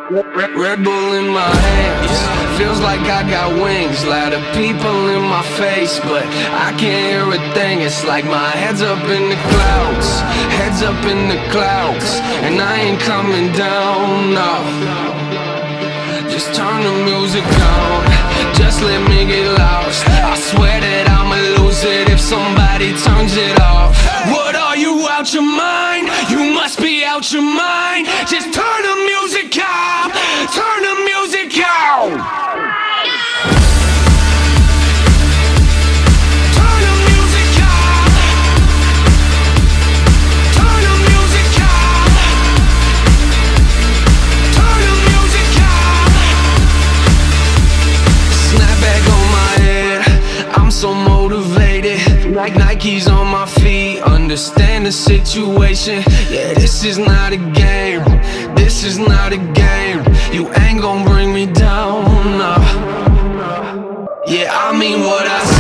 Red Bull in my hands, feels like I got wings. Lot of people in my face, but I can't hear a thing. It's like my head's up in the clouds, head's up in the clouds, and I ain't coming down, no. Just turn the music on, just let me get lost. I swear that I'ma lose it if somebody turns it off. What, are you out your mind? You must be out your mind. Just turn the music out, turn the music out. Turn the music out, turn the music out, turn the music out. Snapback on my head, I'm so motivated. Like Nikes on my feet, understand the situation. Yeah, this is not a game, this is not a game. You ain't gon' bring me down, no. Yeah, I mean what I say.